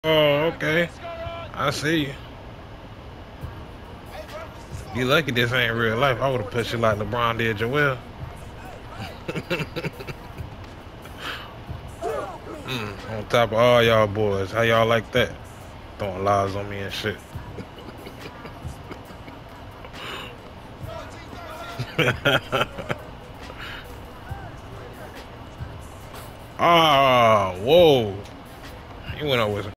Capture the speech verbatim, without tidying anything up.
Oh, okay. I see you. You lucky this ain't real life. I would have pushed you like LeBron did Joel. mm, on top of all y'all boys. How y'all like that? Throwing lies on me and shit. Ah, whoa. You went out with